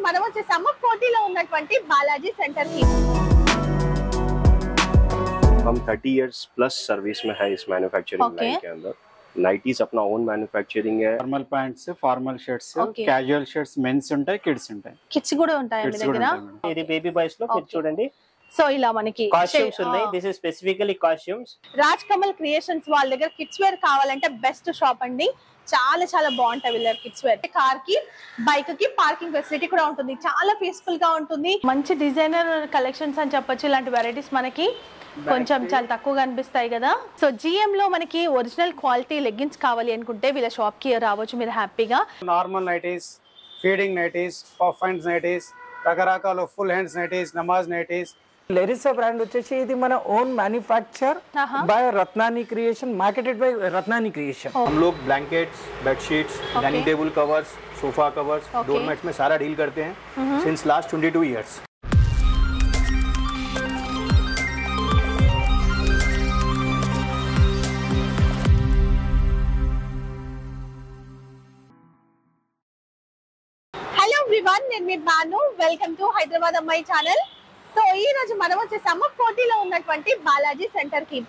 మనం వచ్చేసాము కోటిలో ఉన్నటువంటి బాలాజీ సెంటర్ కి। हम 30 इयर्स प्लस सर्विस में है इस मैन्युफैक्चरिंग लाइन के अंदर। नाइटीज अपना ओन मैन्युफैक्चरिंग है। Formal pants, formal shirts, casual shirts men's ఉంటాయి, కిడ్స్ ఉంటాయి। కిడ్స్ కూడా ఉంటాయి మీ దగ్గర? ఇది బేబీ బాయ్స్ లో మీరు చూడండి। సో ఇలా మనకి కాస్ట్యూమ్స్ ఉన్నాయి। This is specifically costumes. Raj Kamal creations వాళ్ళ దగ్గర కిడ్స్ వేర్ కావాలంటే బెస్ట్ షాప్ అండి। చాలా చాలా బాగుంటాయి వీళ్ళ కిడ్స్ వేర్। కార్ కి బైక్ కి పార్కింగ్ ఫెసిలిటీ కూడా ఉంటుంది, చాలా పీస్ఫుల్ గా ఉంటుంది। మంచి డిజైనర్ కలెక్షన్స్ అని చెప్పొచ్చు। ఇలాంటి వెరైటీస్ మనకి కొంచెం చాలా తక్కువగా అనిపిస్తాయి కదా। సో జిఎం లో మనకి ఒరిజినల్ క్వాలిటీ లెగ్గిన్స్ కావాలి అనుకుంటే వీళ్ళ షాప్ కి రావచ్చు మీరు హ్యాపీగా। Normal nighties, feeding nighties, puff hands nighties, రకరకాల ఫుల్ హ్యాండ్స్ నైటీస్, నమాజ్ నైటీస్। లెరిసా బ్రాండ్ వచ్చేసి ఇది మన own manufacture by Ratnani creation, marketed by Ratnani creation. हम लोग blankets, bedsheets, dining table covers, sofa covers, doormats में सारा डील करते हैं since last 22 years. Hello everyone, నేను మీ బాను, వెల్కమ్ టు హైదరాబాద్ అమ్మాయి ఛానల్। సో ఈ రోజు మనం వచ్చేసాము కోటిలో ఉన్నటువంటి బాలాజీ సెంటర్ కి।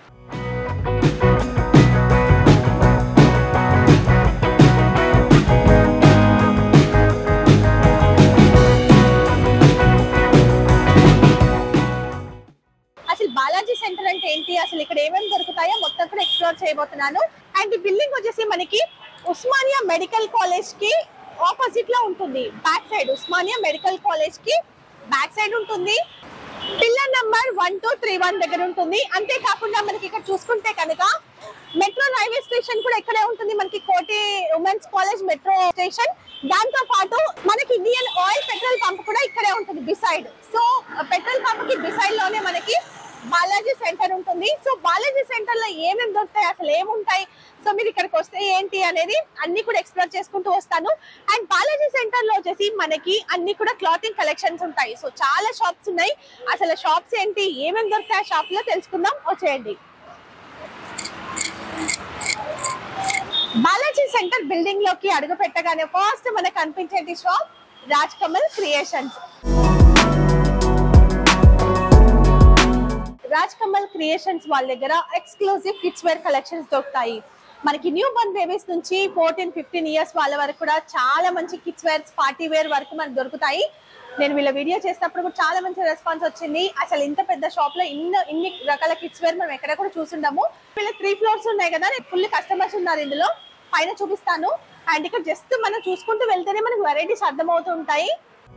అసలు బాలాజీ సెంటర్ అంటే ఏంటి, అసలు ఇక్కడ ఏమేమి దొరుకుతాయో మొత్తం కూడా ఎక్స్ప్లోర్ చేయబోతున్నాను। అండ్ ఈ బిల్డింగ్ వచ్చేసి మనకి ఉస్మానియా మెడికల్ కాలేజ్ కి ఆపోజిట్ లో ఉంటుంది। Back side Osmania medical college కి బ్యాక్ సైడ్ ఉంటుంది। పిల్లర్ నంబర్ 1231 దగ్గర ఉంటుంది। అంతేకాకుండా మనకి ఇక్కడ చూసుకుంటే కనుక మెట్రో రైల్వే స్టేషన్ కూడా ఇక్కడే ఉంటుంది, మనకి కోటి ఉమెన్స్ కాలేజ్ మెట్రో స్టేషన్। దాంతో పాటు మనకి ఇండియన్ ఆయిల్ పెట్రోల్ పంప్ కూడా ఇక్కడే ఉంటుంది బిసైడ్। సో పెట్రోల్ పంప్ కి బిసైడ్ లోనే మనకి బాలాజీ సెంటర్ ఉంటుంది। సో బాలాజీ సెంటర్ లో ఏమేమి దొరుకుతాయి, అసలు ఏముంటాయి, సో మీరు ఇక్కడికి వస్తే ఏంటి అనేది అన్ని కూడా ఎక్స్ప్లోర్ చేసుకుంటూ వస్తాను। అండ్ బాలాజీ సెంటర్ లో వచ్చేసి మనకి అన్ని కూడా క్లాతింగ్ కలెక్షన్స్ ఉంటాయి। సో చాలా షాప్స్ ఉన్నాయి, అసలు షాప్స్ ఏంటి, ఏమేమి దొరుకుతాయి ఆ షాప్ లో తెలుసుకుందాం, వచ్చేయండి। బాలాజీ సెంటర్ బిల్డింగ్ లోకి అడుగు పెట్టగానే ఫస్ట్ మనకు కనిపించేది shop Raj Kamal creations. Raj Kamal creations వాళ్ళ దగ్గర ఎక్స్క్లూజివ్ కిడ్స్ వేర్ కలెక్షన్స్ దొరుకుతాయి। మనకి న్యూ బోర్న్ బేబీస్ నుంచి 14-15 ఇయర్స్ వాళ్ళ వరకు కూడా చాలా మంచి కిడ్స్ వేర్, పార్టీ వేర్ వరకు మనకు దొరుకుతాయి। నేను వీళ్ళ వీడియో చేసినప్పుడు కూడా చాలా మంచి రెస్పాన్స్ వచ్చింది। అసలు ఇంత పెద్ద షాప్ లో ఇన్ని రకాల కిడ్స్ వేర్ మనం ఎక్కడ కూడా చూసుండము। వీళ్ళ 3 ఫ్లోర్స్ ఉన్నాయి కదా, ఫుల్ కస్టమర్స్ ఉన్నారు ఇందులో, పైన చూపిస్తాను। అండ్ ఇక్కడ జస్ట్ మనం చూసుకుంటూ వెళ్తేనే మనకు వెరైటీస్ అర్థమవుతూ ఉంటాయి।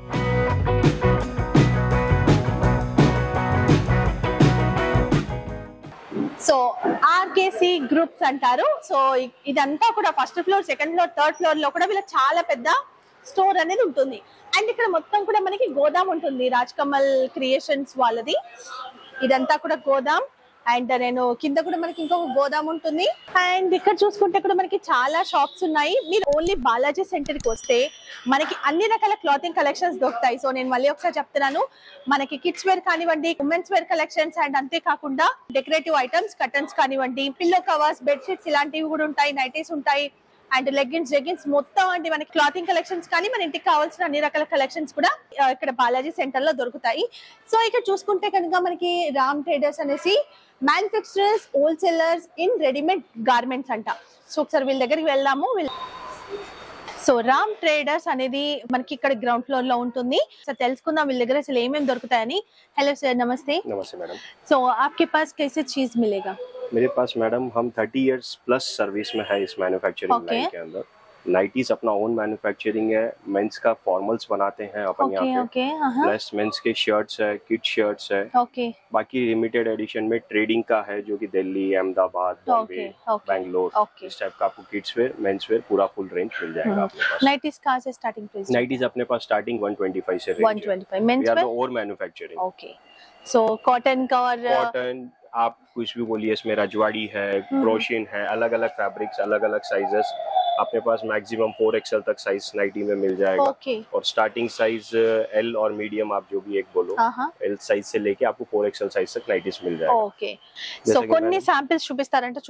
సో ఆర్కేసి గ్రూప్స్ అంటారు। సో ఇదంతా కూడా first floor, second floor, third floor లో కూడా వీళ్ళకి చాలా పెద్ద స్టోర్ అనేది ఉంటుంది। అండ్ ఇక్కడ మొత్తం కూడా మనకి గోదాం ఉంటుంది రాజ్ కమల్ క్రియేషన్స్ వాళ్ళది, ఇదంతా కూడా గోదాం। అండ్ నేను కింద కూడా మనకి ఇంకొక గోదాం ఉంటుంది। అండ్ ఇక్కడ చూసుకుంటే కూడా మనకి చాలా షాప్స్ ఉన్నాయి। మీరు ఓన్లీ బాలాజీ సెంటర్ కి వస్తే మనకి అన్ని రకాల క్లాతింగ్ కలెక్షన్స్ దొరుకుతాయి। సో నేను మళ్ళీ ఒకసారి చెప్తున్నాను, మనకి కిడ్స్ వేర్ కానివ్వండి, ఉమెన్స్ వేర్ కలెక్షన్స్, అండ్ అంతేకాకుండా డెకరేటివ్ ఐటమ్స్, కర్టన్స్ కానివ్వండి, పిల్లో కవర్స్, బెడ్షీట్స్ ఇలాంటివి కూడా ఉంటాయి, నైటీస్ ఉంటాయి, అండ్ లెగ్గిన్స్, జెగ్గిన్స్ మొత్తం అంటే మనకి క్లాతింగ్ కలెక్షన్స్ కానీ మన ఇంటికి కావాల్సిన అన్ని రకాల కలెక్షన్స్ కూడా ఇక్కడ బాలాజీ సెంటర్ లో దొరుకుతాయి। సో ఇక్కడ చూసుకుంటే కనుక మనకి రామ్ ట్రేడర్స్ అనేసి manufacturers, wholesalers in readymade garments అంట। సో ఒకసారి వీళ్ళ దగ్గరికి వెళ్దాము। సో రామ్ ట్రేడర్స్ అనేది మనకి ఇక్కడ గ్రౌండ్ ఫ్లోర్ లో ఉంటుంది। సో తెలుసుకుందాం వీళ్ళ దగ్గర అసలు ఏమేమి దొరుకుతాయని। हेलो सर, नमस्ते। नमस्ते मैडम। सो आपके पास कैसे चीज मिलेगा? मेरे पास मैडम हम 30 इयर्स प्लस सर्विस में है इस मैन्युफैक्चरिंग लाइन के अंदर। नाइटीज अपना ओन मैन्युफैक्चरिंग है, मेंस का फॉर्मल्स बनाते हैं अपन यहाँ पे, प्लस मेंस के शर्ट्स है, किड शर्ट्स है। बाकी लिमिटेड एडिशन में ट्रेडिंग का है जो कि दिल्ली, अहमदाबाद, बॉम्बे, बैंगलोर, इस टाइप का आपको किड्स वेयर, मेंस वेयर पूरा फुल रेंज मिल जाएगा अपने पास। नाइटीज कहाँ से स्टार्टिंग प्राइस? नाइटीज अपने पास स्टार्टिंग 125 से रेंज 125 मेंस वेयर और मैन्युफैक्चरिंग। ओके, सो कॉटन का और कॉटन आप कुछ भी बोलिए, इसमें रजवाड़ी है, क्रोशियन है, अलग अलग फैब्रिक्स, अलग अलग साइजेस अपने पास मैक्सिमम 4XL तक साइज नाइटी में मिल जाएगा। और स्टार्टिंग साइज L और मीडियम आप जो भी एक बोलो, L साइज से लेके आपको 4XL साइज तक नाइटीज मिल जाएगा। ఓకే, సో కొన్ని శాంపిల్స్ చూపిస్తారంటే చూద్దాం।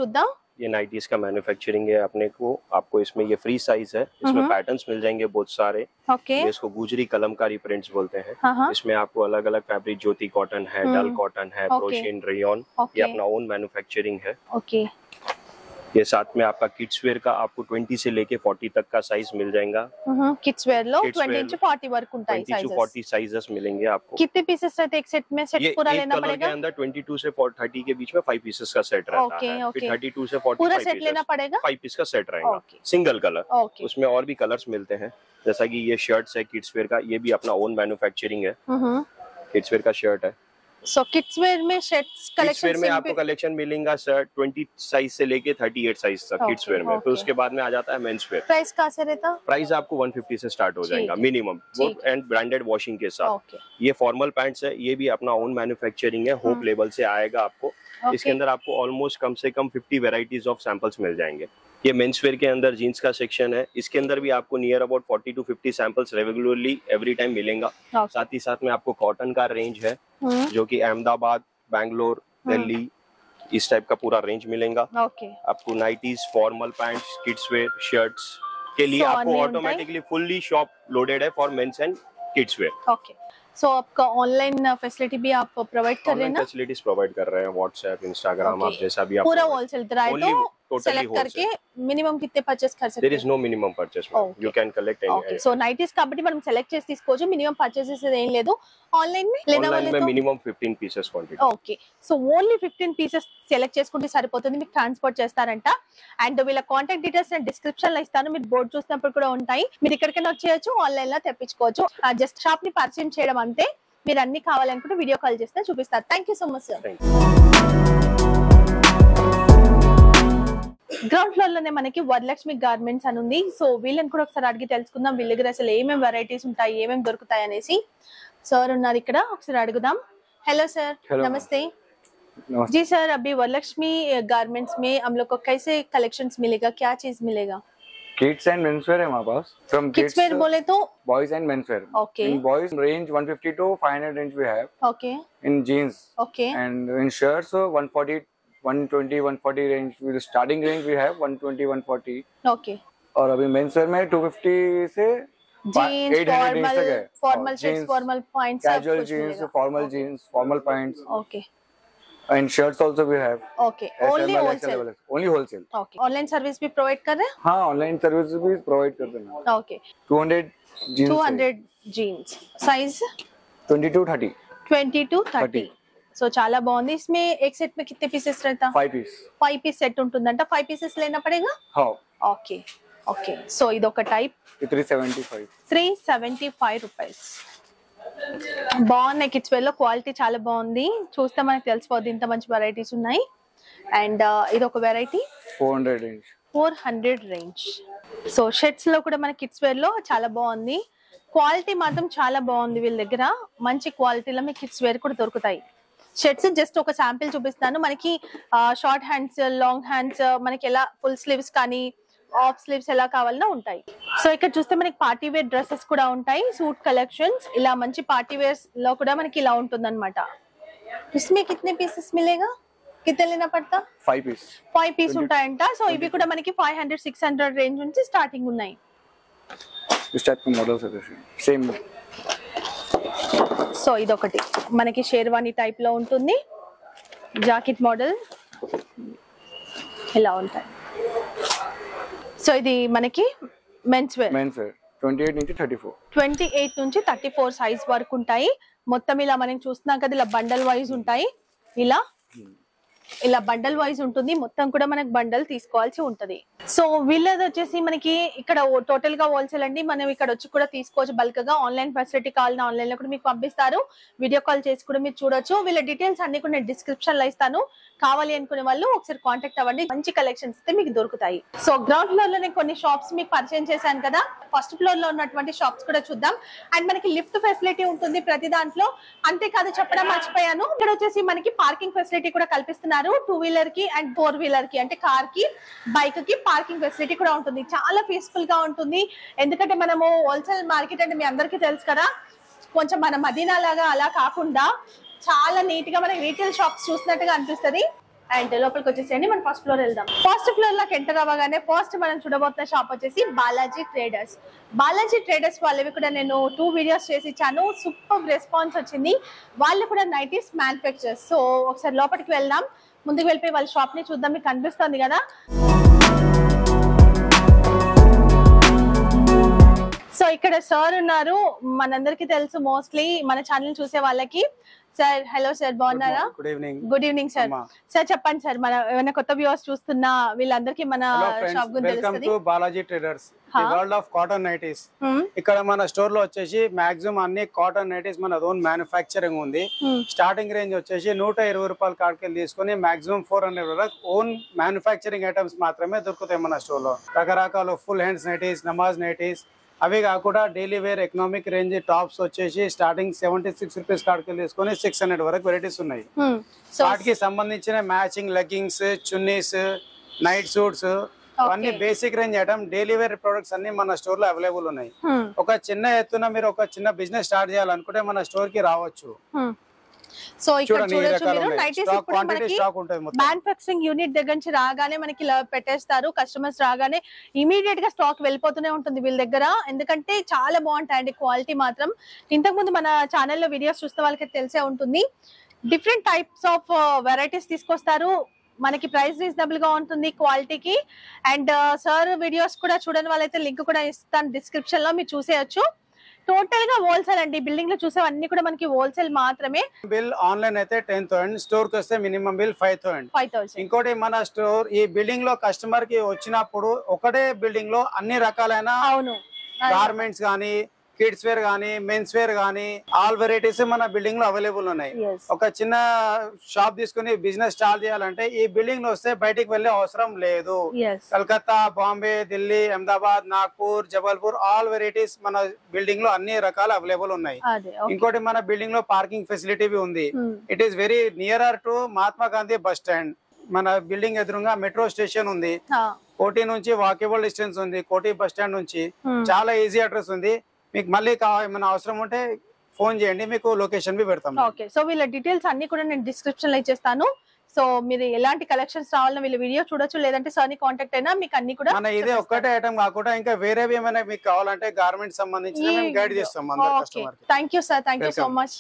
ये नाइटीज का मैन्युफैक्चरिंग है अपने को। आपको इसमें ये फ्री साइज है, इसमें पैटर्न्स मिल जाएंगे बहुत सारे। ओके, इसको गुजरी कलमकारी प्रिंट्स बोलते हैं। इसमें आपको अलग अलग फैब्रिक, ज्योति कॉटन है, डल कॉटन है, क्रोशियन, रेयन, ये अपना ओन मैन्युफैक्चरिंग है। ओके, ये साथ में आपका किड्स वेयर का आपको 20 से लेके 40 तक का साइज मिल जाएगा। किड्स वेयर लो 20 से 40 వరకు ఉంటాయి 20 to 40 साइजेस मिलेंगे आपको। कितने पीसेस रहते हैं एक सेट में? सेट पूरा लेना पड़ेगा? के अंदर 22 से 30 के बीच में 5 पीसेस का सेट रहता है। फिर 32 से 40 पूरा सेट लेना पड़ेगा? 5 पीस का सेट रहेगा, सिंगल कलर। उसमें और भी कलर्स मिलते हैं, जैसा कि ये शर्ट्स है किड्स वेयर का, ये भी अपना ओन मैन्युफैक्चरिंग है। किड्स वेयर का शर्ट है। सो किड्स वेयर में शर्ट्स कलेक्शन में आपको कलेक्शन मिलेगा सर 20 साइज से लेके 38 साइज तक किड्स वेयर में। फिर उसके बाद में आ जाता है मेंस वेयर। प्राइस कहाँ से रहता? प्राइस आपको 150 से स्टार्ट हो जाएगा मिनिमम, एंड ब्रांडेड वॉशिंग के साथ। ये फॉर्मल पैंट्स है, ये भी अपना ओन मैन्युफैक्चरिंग है, होप लेवल से आएगा आपको। इसके अंदर आपको ऑलमोस्ट कम से कम 50 वेराइटीज ऑफ सैंपल्स मिल जाएंगे। ये मेंस वेयर के अंदर जीन्स का सेक्शन है, इसके अंदर भी आपको near about 40 to 50 samples regularly every time मिलेगा। साथ ही साथ में आपको कॉटन का रेंज है, जो कि अहमदाबाद, बैंगलोर, दिल्ली, इस टाइप का पूरा रेंज मिलेगा। आपको nighties, formal pants, kids wear, shirts के लिए आपको ऑटोमेटिकली फुल्ली शॉप लोडेड है for mens and kids wear. Okay, so आपका ऑनलाइन फैसिलिटी भी आप प्रोवाइड कर रहे हैं ना? फैसिलिटीज प्रोवाइड कर रहे हैं, व्हाट्सएप, इंस्टाग्राम, आप जैसा भी आप पूरा होलसेल तो सेलेक्ट करके మినిమం कितने పర్చేస్ कर सकते हैं? There is no minimum purchase, you can collect any. Okay, so nighties కాబట్టి మనం సెలెక్ట్ చేసి తీసుకోవచ్చు, మినిమం పర్చేసెస్ ఏం లేదు। ఆన్లైన్ में లేనా వాళ్ళతో minimum 15 pieces quantity. Okay, so only 15 pieces select చేసుకుంటే సరిపోతుంది, మీకు ట్రాన్స్పోర్ట్ చేస్తారంట। అండ్ వీళ్ళ కాంటాక్ట్ డీటెయిల్స్ నేను డిస్క్రిప్షన్ లో ఇస్తాను, మీరు బోర్డు చూసినప్పుడు కూడా ఉంటాయి, మీరు ఇక్కడికైనా వచ్చేయచ్చు, ఆన్లైన్ లో తెప్పించుకోవచ్చు। జస్ట్ షాప్ ని పరిచయం చేయడం అంతే, మీరు అన్ని కావాలనుకుంటే వీడియో కాల్ చేస్తే చూపిస్తారు। Thank you so much sir. Ground floor లోనే మనకి వరలక్ష్మి గార్మెంట్స్ అని ఉంది, సో వీళ్ళని కూడా ఒకసారి అడిగి తెలుసుకుందాం, వీళ్ళ దగ్గర అసలు ఏమేమి వెరైటీస్ ఉంటాయి, ఏమేమి దొరుకుతాయి అనేసి। సార్ ఉన్నారు ఇక్కడ, ఒకసారి అడుగుదాం। हेलो सर, नमस्ते। जी सर, अभी वरलक्ष्मी गारमेंट्स में हम लोग को कैसे कलेक्शंस मिलेगा, क्या चीज मिलेगा? किड्स एंड मेंसवेयर है हमारे पास। फ्रॉम किड्स वेयर बोले तो boys and menswear. Okay, in boys range 150 to 500 range we have। Okay, in jeans। Okay, and in shirts 140 120 140 range, with starting range we have 120 140। Okay, और अभी menswear में 250 से jeans, 800 range तक है। Formal shirts, formal pants, casual jeans, formal jeans, formal pants. Okay, and shirts also we have। Okay, only wholesale? Only wholesale. Okay, online service भी provide कर रहे हैं? हाँ, ऑनलाइन सर्विस भी प्रोवाइड करते हैं। Okay, 200 jeans, 200 jeans, size 20 to 30। 20 to 30। So చాలా బాగుంది। इसमें एक सेट में कितने पीसेस रहता? 5 पीस। 5 पीस सेट ఉంటుందంట, 5 పీసెస్ లేనా పడేగా? हाँ। ఓకే, ఓకే, సో ఇదొక టైప్ 375। 375 రూపీస్। బాగున్నాయి, కిడ్స్ వేర్ లో క్వాలిటీ చాలా బాగుంది, చూస్తే మనకు తెలిసిపోద్ది ఇంత మంచి వెరైటీస్ ఉన్నాయి। అండ్ ఇదొక variety 400 range. 400 range. So shirts లో కూడా మన కిడ్స్ వేర్ లో చాలా బాగుంది, క్వాలిటీ మాత్రం చాలా బాగుంది, వీళ్ళ దగ్గర మంచి క్వాలిటీలో మీకు కిడ్స్ వేర్ కూడా దొరుకుతాయి। షర్ట్స్ జస్ట్ ఒక శాంపిల్ చూపిస్తాను, మనకి షార్ట్ హ్యాండ్స్, లాంగ్ హ్యాండ్స్, మనకి ఎలా ఫుల్ స్లీవ్స్ కానీ ఆఫ్ స్లీవ్స్ ఎలా కావాలన్నా ఉంటాయి। సో ఇక్కడ చూస్తే మనకి పార్టీ వేర్ డ్రెస్సెస్ కూడా ఉంటాయి, సూట్ కలెక్షన్స్, ఇలా మంచి పార్టీ వేర్స్ లో కూడా మనకి ఇలా ఉంటుందన్నమాట। इसमें कितने पीसेस मिलेगा, कितने लेना पड़ता? 5 पीस। 5 పీస్ ఉంటాయంట। సో ఇవి కూడా మనకి 500 600 రేంజ్ నుంచి స్టార్టింగ్ ఉన్నాయి। इस टाइप के मॉडल्स है सेम। సో ఇదొకటి మనకి షేర్వానీ టైప్ లో ఉంటుంది, జాకెట్ మోడల్ ఇలా ఉంటాయి। సో ఇది మనకి మెన్స్ వేర్ 28 నుంచి 34। 28 నుంచి 34 సైజ్ వరకు ఉంటాయి। మొత్తం ఇలా మనం చూస్తున్నాం కదా, ఇలా బండల్ వైజ్ ఉంటాయి, ఇలా బండల్ వైజ్ ఉంటుంది, మొత్తం కూడా మనకు బండల్ తీసుకోవాల్సి ఉంటది। సో వీళ్ళది వచ్చేసి మనకి ఇక్కడ టోటల్ గా హోల్సేల్ అండి, మనం ఇక్కడ వచ్చి కూడా తీసుకోవచ్చు బల్క్ గా। ఆన్లైన్ ఫెసిలిటీ కావాలన్నా ఆన్లైన్ లో కూడా మీకు పంపిస్తారు, వీడియో కాల్ చేసి కూడా మీరు చూడొచ్చు। వీళ్ళ డీటెయిల్స్ అన్ని కూడా నేను డిస్క్రిప్షన్ లో ఇస్తాను, కావాలి అనుకునే వాళ్ళు ఒకసారి కాంటాక్ట్ అవ్వండి, మంచి కలెక్షన్స్ అయితే మీకు దొరుకుతాయి। సో గ్రౌండ్ ఫ్లోర్ లో నేను కొన్ని షాప్స్ మీకు పరిచయం చేశాను కదా, ఫస్ట్ ఫ్లోర్ లో ఉన్నటువంటి షాప్స్ కూడా చూద్దాం। అండ్ మనకి లిఫ్ట్ ఫెసిలిటీ ఉంటుంది ప్రతి దాంట్లో, అంతేకాదు చెప్పడం మర్చిపోయాను, ఇక్కడ వచ్చేసి మనకి పార్కింగ్ ఫెసిలిటీ కూడా కల్పిస్తున్నారు, 2 వీలర్ కి అండ్ 4 వీలర్ కి, అంటే కార్ కి బైక్ కి పార్కింగ్ ఫెసిలిటీ కూడా ఉంటుంది, చాలా పీస్ఫుల్ గా ఉంటుంది। ఎందుకంటే మనము హోల్సేల్ మార్కెట్ అంటే మీ అందరికీ తెలుసు కదా, కొంచెం మన మదీనా లాగా అలా కాకుండా చాలా నీట్ గా మనకి రీటైల్ షాప్స్ చూసినట్టుగా అనిపిస్తుంది। అండ్ లోపలికి వచ్చేసేయండి. మనం ఫస్ట్ ఫ్లోర్ వెళ్దాం. ఫస్ట్ ఫ్లోర్ లోకి ఎంటర్ అవ్వగానే ఫస్ట్ మనం చూడబోతున్న షాప్ వచ్చేసి బాలాజీ ట్రేడర్స్. బాలాజీ ట్రేడర్స్ వాళ్ళవి కూడా నేను 2 వీడియోస్ చేసి ఇచ్చాను. సూపర్ రెస్పాన్స్ వచ్చింది. వాళ్ళు కూడా నైటీస్ మ్యానుఫ్యాక్చరర్స్. సో ఒకసారి లోపలికి వెళ్దాం. ముందుకు వెళ్ళిపోయి వాళ్ళ షాప్ ని చూద్దాం. మీకు కనిపిస్తుంది కదా. సో ఇక్కడ సార్ ఉన్నారు. మనందరికి తెలుసు మోస్ట్లీ మన ఛానల్ చూసే వాళ్ళకి. సార్ హలో సార్, బాగున్నారా? Good evening. Good evening sir. Sir చెప్పండి సార్, మన ఏమైనా కొత్త వ్యూవర్స్ చూస్తున్నా వీళ్ళందరికీ మన షాప్ గురించి welcome to Balaji Traders, the world of cotton nighties. ఇక్కడ మన స్టోర్ లో వచ్చేసి మాక్సిమం అన్ని కాటన్ నైటీస్ మన ఓన్ మ్యానుఫ్యాక్చరింగ్ ఉంది. స్టార్టింగ్ రేంజ్ వచ్చేసి 120 రూపాయల కాడికి తీసుకుని మాక్సిమం 400 వరకు ఓన్ మ్యానుఫ్యాక్చరింగ్ ఐటమ్స్ మాత్రమే దొరుకుతాయి మన స్టోర్ లో. రకరకాల ఫుల్ హ్యాండ్స్ నైటీస్, నమాజ్ నైటీస్, అవి కాకుండా daily wear economic range tops వచ్చేసి స్టార్టింగ్ 76 రూపీస్ కాడికి తీసుకొని 600 వరకు వెరైటీస్ ఉన్నాయి. వాటికి సంబంధించిన మ్యాచింగ్ లెగ్గింగ్స్, చున్నీస్, నైట్ సూట్స్, అన్ని basic range item daily wear products అన్ని మన స్టోర్ లో అవైలబుల్ ఉన్నాయి. ఒక చిన్న ఎత్తున మీరు ఒక చిన్న బిజినెస్ స్టార్ట్ చేయాలనుకుంటే మన స్టోర్ కి రావచ్చు. సో ఇక్కడ చూడొచ్చు మీరు నైటీస్ ఇప్పుడు మనకి మ్యానుఫ్యాక్చరింగ్ యూనిట్ దగ్గర నుంచి రాగానే మనకి ఇలా పెట్టేస్తారు. కస్టమర్స్ రాగానే ఇమీడియట్ గా స్టాక్ వెళ్ళిపోతూనే ఉంటుంది వీళ్ళ దగ్గర. ఎందుకంటే చాలా బాగుంటాయండి క్వాలిటీ మాత్రం. ఇంతకు ముందు మన ఛానల్లో వీడియోస్ చూస్తే వాళ్ళకి తెలిసే ఉంటుంది. డిఫరెంట్ టైప్స్ ఆఫ్ వెరైటీస్ తీసుకొస్తారు. మనకి ప్రైస్ రీజనబుల్ గా ఉంటుంది క్వాలిటీకి. అండ్ సార్ వీడియోస్ కూడా చూడని వాళ్ళైతే లింక్ కూడా ఇస్తాను డిస్క్రిప్షన్ లో, మీరు చూసేయచ్చు. టోటల్ గా హోల్సేల్ అండి. బిల్డింగ్ లో చూసేవన్నీ కూడా మనకి హోల్సేల్ మాత్రమే. బిల్ ఆన్లైన్ అయితే 10,000, స్టోర్ కి వస్తే మినిమం బిల్ 5,000. ఇంకోటి మన స్టోర్ ఈ బిల్డింగ్ లో కస్టమర్ కి వచ్చినప్పుడు ఒకటే బిల్డింగ్ లో అన్ని రకాలైన గార్మెంట్స్ గానీ, కిడ్స్ వేర్ గానీ, మెన్స్ వేర్ గానీ, ఆల్ వెరైటీస్ మన బిల్డింగ్ లో అవైలబుల్ ఉన్నాయి. ఒక చిన్న షాప్ తీసుకుని బిజినెస్ స్టార్ట్ చేయాలంటే ఈ బిల్డింగ్ లో వస్తే బయటికి వెళ్లే అవసరం లేదు. కలకత్తా, బాంబే, ఢిల్లీ, అహ్మదాబాద్, నాగ్పూర్, జబల్పూర్ ఆల్ వెరైటీస్ మన బిల్డింగ్ లో అన్ని రకాలు అవైలబుల్ ఉన్నాయి. ఇంకోటి మన బిల్డింగ్ లో పార్కింగ్ ఫెసిలిటీ ఉంది. It is very nearer to Mahatma Gandhi bus stand. మన బిల్డింగ్ ఎదురుగా మెట్రో స్టేషన్ ఉంది. కోటి నుంచి వాకేబుల్ డిస్టెన్స్ ఉంది. కోటి బస్ స్టాండ్ నుంచి చాలా ఈజీ అడ్రస్ ఉంది. మీకు మళ్ళీ ఏమైనా అవసరం ఉంటే ఫోన్ చేయండి, మీకు లొకేషన్ బి పెడతాం. ఓకే, సో వీళ్ళ డీటెయిల్స్ అన్ని కూడా నేను డిస్క్రిప్షన్ లో ఇచ్చేస్తాను. సో మీరు ఎలాంటి కలెక్షన్స్ రావాలన్నా వీళ్ళ వీడియో చూడొచ్చు, లేదంటే సార్ ని కాంటాక్ట్ అయినా మీకు అన్ని కూడా. మన ఇదే ఒక్కటే ఐటమ్ కాకుండా ఇంకా వేరేవి ఏమైనా మీకు కావాలంటే గార్మెంట్స్ సంబంధించి మేము గైడ్ చేస్తాం అందరి కస్టమర్ కి. Thank you sir, thank you so much.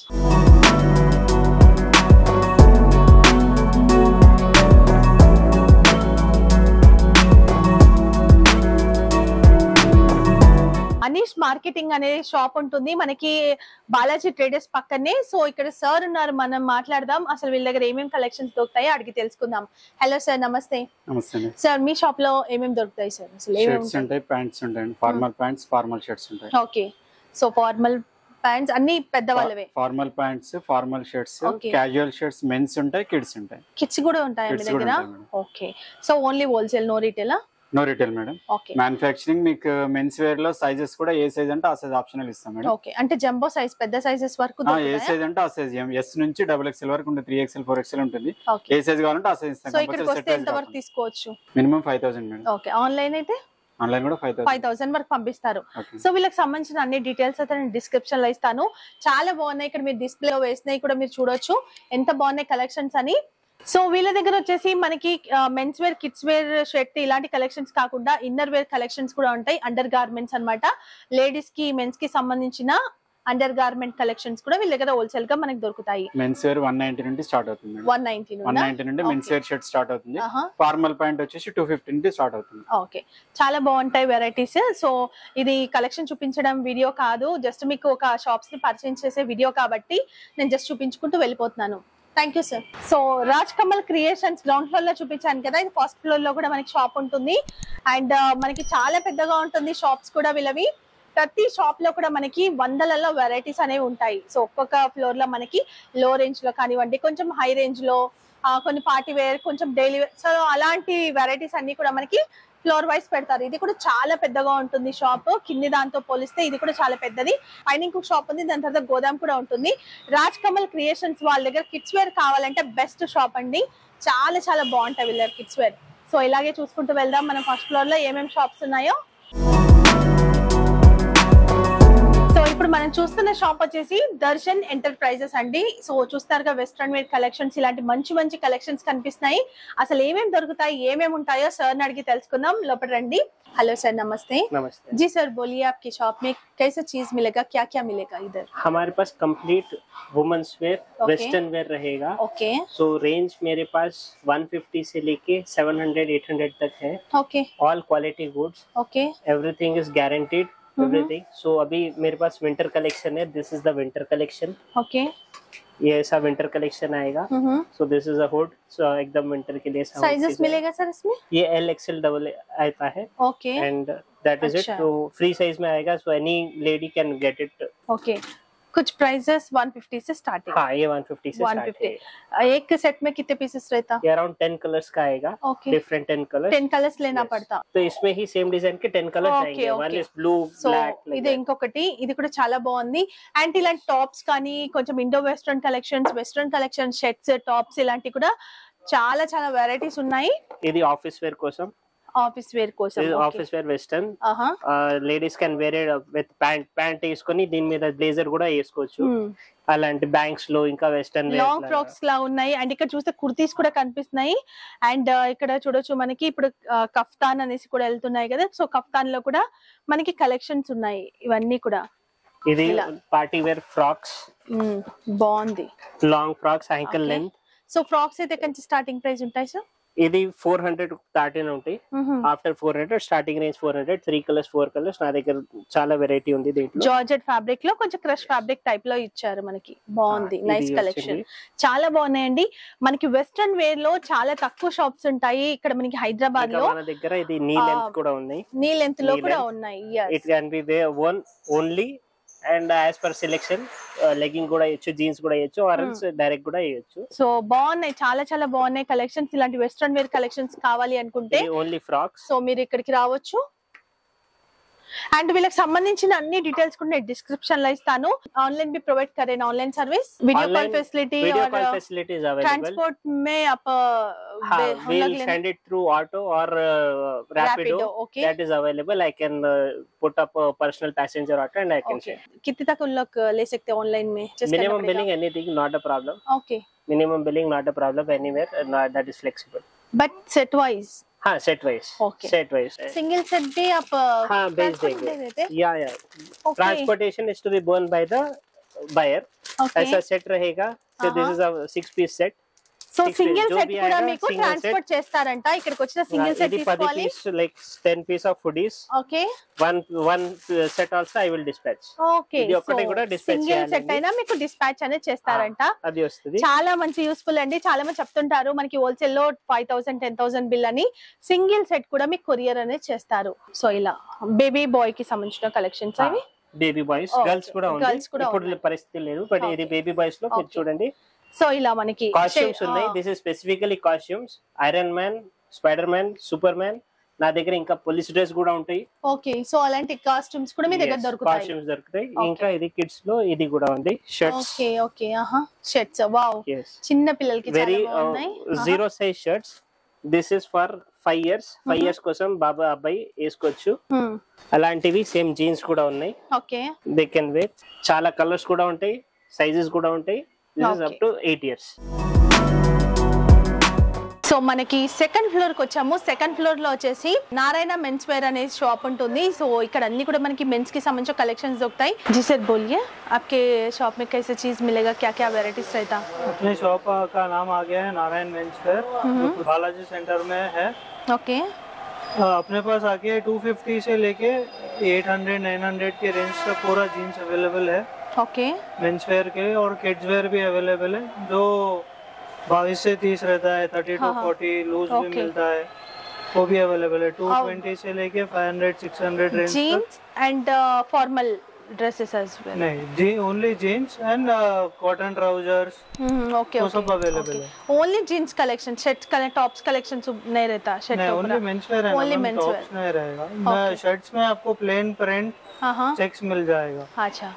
Anish Marketing అనే షాప్ ఉంటుంది మనకి బాలాజీ ట్రేడర్స్ పక్కనే. సో ఇక్కడ సార్ ఉన్నారు, మనం మాట్లాడదాం. అసలు వీళ్ళ దగ్గర ఏమేమి కలెక్షన్స్ దొరుకుతాయో అడిగి తెలుసుకుందాం. హలో సార్, నమస్తే. నమస్తే సార్, మీ షాప్ లో ఏమేమి దొరుకుతాయి సార్? అసలు షర్ట్స్ ఉంటాయి, ప్యాంట్స్ ఉంటాయి, ఫార్మల్ ప్యాంట్స్, ఫార్మల్ షర్ట్స్ ఉంటాయి. ఓకే, సో ఫార్మల్ ప్యాంట్స్ అన్ని పెద్దవాళ్ళవే. Formal pants, formal shirts, casual shirts, men's ఉంటాయి, కిడ్స్ ఉంటాయి. కిడ్స్ కూడా ఉంటాయి మీ దగ్గర? Okay, so only wholesale, no retail? No retail madam. Manufacturing మీకు మెన్స్ వేర్ లో సైజెస్ కూడా ఏ సైజ్ అంటే ఆ సైజ్ ఆప్షనల్ ఇస్తాం మేడం. ఓకే, అంటే జంబో సైజ్ పెద్ద సైజెస్ వరకు ఏ సైజ్ అంటే ఆ సైజ్, ఎస్ నుంచి XXL వరకు ఉంటుంది, 3XL 4XL ఉంటుంది. ఏ సైజ్ కావాలంటే ఆ సైజ్ ఇస్తాం. సో ఇక్కడికి వస్తే ఎంత వరకు తీసుకోవచ్చు? Minimum 5,000 madam. ఓకే, ఆన్లైన్ అయితే ఆన్లైన్ కూడా 5,000 వరకు పంపిస్తారు. సో వీళ్ళకి సంబంధించిన అన్ని డీటెయిల్స్ అయితే నేను డిస్క్రిప్షన్ లో ఇస్తాను. చాలా బాగున్నాయి. ఇక్కడ మీరు డిస్ప్లే వేసినాయి కూడా మీరు చూడొచ్చు ఎంత బాగున్నాయి కలెక్షన్స్ అని. సో వీళ్ళ దగ్గర వచ్చేసి మనకి men's wear, kids wear, shirt ఇలాంటి కలెక్షన్స్ కాకుండా ఇన్నర్ వేర్ కలెక్షన్స్ కూడా ఉంటాయి. అండర్ గార్మెంట్స్ అన్నమాట. లేడీస్ కి, మెన్స్ కి సంబంధించిన అండర్ గార్మెంట్ కలెక్షన్స్ కూడా వీళ్ళ దగ్గర హోల్సేల్ గా మనకి దొరుకుతాయి. మెన్స్ వేర్ 190 నుండి స్టార్ట్ అవుతుంది. 190 నుండి మెన్స్ వేర్ షర్ట్ స్టార్ట్ అవుతుంది. ఫార్మల్ ప్యాంట్ వచ్చేసి 250 నుండి స్టార్ట్ అవుతుంది. ఓకే, చాలా బాగుంటాయి వెరైటీస్. సో ఇది కలెక్షన్ చూపించడం వీడియో కాదు, జస్ట్ మీకు ఒక షాప్స్ ని పరిచయం చేసే వీడియో కాబట్టి నేను జస్ట్ చూపించుకుంటూ వెళ్ళిపోతున్నాను. Thank you sir. So Raj Kamal Creations ground floor లో చూపించాను కదా, ఇది ఫస్ట్ ఫ్లోర్ లో కూడా మనకి షాప్ ఉంటుంది. అండ్ మనకి చాలా పెద్దగా ఉంటుంది షాప్స్ కూడా వీళ్ళవి. ప్రతి షాప్ లో కూడా మనకి వందలలో వెరైటీస్ అనేవి ఉంటాయి. సో ఒక్కొక్క ఫ్లోర్ లో మనకి లో రేంజ్ లో కానివ్వండి, కొంచెం హై రేంజ్ లో, కొన్ని పార్టీ వేర్, కొంచెం డైలీ వేర్, సో అలాంటి వెరైటీస్ అన్ని కూడా మనకి ఫ్లోర్ వైస్ పెడతారు. ఇది కూడా చాలా పెద్దగా ఉంటుంది షాప్. కింది దాంతో పోలిస్తే ఇది కూడా చాలా పెద్దది. పైన ఇంకొక షాప్ ఉంది, దాని తర్వాత గోదాం కూడా ఉంటుంది. రాజ్ కమల్ క్రియేషన్స్ వాళ్ళ దగ్గర కిడ్స్ వేర్ కావాలంటే బెస్ట్ షాప్ అండి. చాలా చాలా బాగుంటాయి వీళ్ళ కిడ్స్ వేర్. సో ఇలాగే చూసుకుంటూ వెళ్దాం మనం ఫస్ట్ ఫ్లోర్ లో ఏమేమి షాప్స్ ఉన్నాయో. సో ఇప్పుడు మనం చూస్తున్న షాప్ వచ్చేసి దర్శన్ ఎంటర్ప్రైజెస్ అండి. సో చూస్తారుగా వెస్ట్రన్ వేర్ కలెక్షన్స్, ఇలాంటి మంచి మంచి కలెక్షన్స్ కనిపిస్తున్నాయి. అసలు ఏమేమి దొరుకుతాయి, ఏమేమి ఉంటాయో సార్ అడిగి తెలుసుకుందాం. లోపల రండి. हेलो सर, नमस्ते। नमस्ते जी सर, बोलिए आपकी शॉप में कैसा चीज मिलेगा, क्या क्या मिलेगा इधर? हमारे पास complete women's wear, western wear रहेगा। ओके सो रेंज मेरे पास 150 से लेके 700-800 तक है। Okay all quality goods, okay everything is guaranteed, everything. So अभी मेरे पास विंटर कलेक्शन है, this is the winter collection. Okay ये ऐसा विंटर कलेक्शन आएगा। So this is a hood, so एकदम विंटर के लिए साइजेस मिलेगा सर इसमें? ये LXL डबल आता है। Okay and that is it. अच्छा। तो फ्री साइज में आएगा, so any lady can get it. Okay कुछ प्राइसेस 150 से स्टार्टिंग? हाँ, ये 150 से 150। स्टार्ट है। एक सेट में कितने पीसेस रहता? ये अराउंड 10 कलर्स का आएगा। Okay different 10 colours. 10 कलर्स लेना पड़ता। तो इसमें ही सेम डिजाइन के 10 कलर्स Okay, आएंगे। One okay. Is blue, so black. ఇది ఇంకొకటి, ఇది కూడా చాలా బాగుంది. అండ్ ఇలాంటి టాప్స్ కానీ కొంచెం Indo western collections, western collection, shirts, tops ఇలాంటి కూడా చాలా చాలా వెరైటీస్ ఉన్నాయి. ఇది ఆఫీస్ వేర్ కోసం, ఆఫీస్ వేర్ కోసం. ఆఫీస్ వేర్ వెస్టర్న్ ఆహా ladies can wear it with pant వేసుకొని దీని మీద బ్లేజర్ కూడా వేసుకోవచ్చు. అలాంటి బ్యాంక్స్ లో ఇంకా వెస్టర్న్ లాంగ్ ఫ్రాక్స్ లా ఉన్నాయి. అండ్ ఇక్కడ చూస్తే కుర్తీస్ కూడా కనిపిస్తున్నాయి. అండ్ ఇక్కడ చూడొచ్చు మనకి ఇప్పుడు కఫ్తాన్ అనేసి కూడా వెళ్తున్నాయి కదా. సో కఫ్తాన్ లో కూడా మనకి కలెక్షన్స్ ఉన్నాయి. ఇవన్నీ కూడా ఇది పార్టీ వేర్ ఫ్రాక్స్, బాగుంది. Long frocks, ankle length. So frocks అయితే కొంచెం స్టార్టింగ్ ప్రైస్ ఉంటాయి సార్? ఇది 400 స్టార్టింగ్ ఉంటాయి. After 400 starting range 400. 3 colours 4 colours నా దగ్గర చాలా వెరైటీ ఉంది. దీంట్లో జార్జెట్ ఫ్యాబ్రిక్ లో కొంచెం క్రష్ ఫ్యాబ్రిక్ టైప్ లో ఇచ్చారు మనకి. బాగుంది, నైస్ కలెక్షన్, చాలా బాగున్నాయండి. మనకి వెస్ట్రన్ వేర్ లో చాలా తక్కువ షాప్స్ ఉంటాయి. ఇక్కడ మనకి హైదరాబాద్ లో మన దగ్గర ఇది నీ లెంత్ కూడా ఉన్నాయి. నీ లెంత్ లో కూడా ఉన్నాయి. It can be way one only and as per selection legging కూడా వేయచ్చు, జీన్స్ కూడా వేయచ్చు, ఆర్ డైరెక్ట్ కూడా వేయచ్చు. సో బాగున్నాయి, చాలా చాలా బాగున్నాయి కలెక్షన్స్. ఇలాంటి వెస్ట్రన్ వేర్ కలెక్షన్స్ కావాలి అనుకుంటే ఓన్లీ ఫ్రాక్స్, సో మీరు ఇక్కడికి రావచ్చు. అండ్ వీళ్ళకి సంబంధించిన అన్ని డీటెయిల్స్ కూడా నేను డిస్క్రిప్షన్ లో ఇస్తాను. ఆన్లైన్ भी प्रोवाइड करें ना online service, video call facility और फैसिलिटीज अवेलेबल। ट्रांसपोर्ट में आप we'll send it through auto or rapido. Okay, that is available. I can put up a personal passenger auto and I can send. कितने तक उन लोग ले सकते हैं ऑनलाइन में? Minimum billing anything not a problem. Okay, minimum billing not a problem anywhere, that is flexible. but set wise? हाँ, set wise. Okay. Set wise. Single set भी आप हाँ भेज देंगे. या transportation is to be borne by the buyer. ऐसा set रहेगा. So this is a 6 piece set. సో సింగిల్ సెట్ కూడా మీకు ట్రాన్స్పోర్ట్ చేస్తారంట. ఇక్కడికి వచ్చిన సింగిల్ సెట్ తీసుకోవాలి. like 10 piece of hoodies. Okay, one set also I will dispatch. Okay, ఇది ఒకటి కూడా dispatch సింగిల్ సెట్ అయినా మీకు డిస్పాచ్ అనేది చేస్తారంట. అది వస్తుంది. చాలా మంచి యూస్ఫుల్ అండి. చాలా మంది చెప్తుంటారు మనకి హోల్సేల్ లో 5000 10,000 బిల్ అని. సింగిల్ సెట్ కూడా మీకు కొరియర్ అనేది చేస్తారు. సో ఇలా బేబీ బాయ్ కి సంబంధించిన కలెక్షన్స్ అవి. బేబీ బాయ్స్, గర్ల్స్ కూడా ఉంది. ఇప్పుడు పరిస్థితి లేదు, బట్ ఇది బేబీ బాయ్స్ లో మీరు చూడండి. సో ఇలా మనకి కాస్ట్యూమ్స్ ఉన్నాయి. This is specifically costumes. Iron Man, Spider Man, Superman. నా దగ్గర ఇంకా పోలీస్ డ్రెస్ కూడా ఉంటాయి. ఓకే, సో అలాంటి కాస్ట్యూమ్స్ కూడా మీ దగ్గర దొరుకుతాయి. కాస్ట్యూమ్స్ దొరుకుతాయి. ఇంకా ఇది కిడ్స్ లో ఇది కూడా ఉంది, షర్ట్స్. ఓకే ఓకే, ఆహా షర్ట్స్. వావ్, చిన్న పిల్లలకి చాలా బాగున్నాయి. 0 size shirts. This is for 5 years. 5 years కోసం బాబా అబ్బాయి వేసుకోవచ్చు. అలాంటివి సేమ్ జీన్స్ కూడా ఉన్నాయి. Okay, they can wear. చాలా కలర్స్ కూడా ఉంటాయి, సైజెస్ కూడా ఉంటాయి. This is up to 8 years. సో మనకి సెకండ్ ఫ్లోర్ కి వచ్చాము. సెకండ్ ఫ్లోర్ లో వచ్చేసి నారాయణ మెన్స్ వేర్ అనే షాప్ ఉంటుంది. సో ఇక్కడ అన్ని కూడా మనకి మెన్స్ కి సంబంధించిన కలెక్షన్స్ దొరుకుతాయి. जी सर बोलिए, आपके शॉप में कैसे चीज मिलेगा, क्या क्या वेराइटीज रहता? अपने शॉप का नाम आ गया है नारायण मेंस वेयर, जो बालाजी सेंटर में है. ओके, अपने पास आके 250 से लेके 800 900 के रेंज तक पूरा जीन्स अवेलेबल है. ओके, मेंस वेयर के और किड्स वेयर भी अवेलेबल है, जो 22 से 30 रहता है. 30 to 40 लूज भी मिलता है, वो भी अवेलेबल है. 220 से लेके 500 600 रेंज तक. Jeans and formal dresses as well? नहीं, only jeans and cotton trousers. Okay, वो सब अवेलेबल है. Only jeans collection, shirts collection, tops collection नहीं रहता? शर्ट नहीं, ओनली मेंस वेयर है. ओनली मेंस वेयर नहीं रहेगा. शर्ट्स में आपको प्लेन प्रिंट चेक्स मिल जाएगा. अच्छा,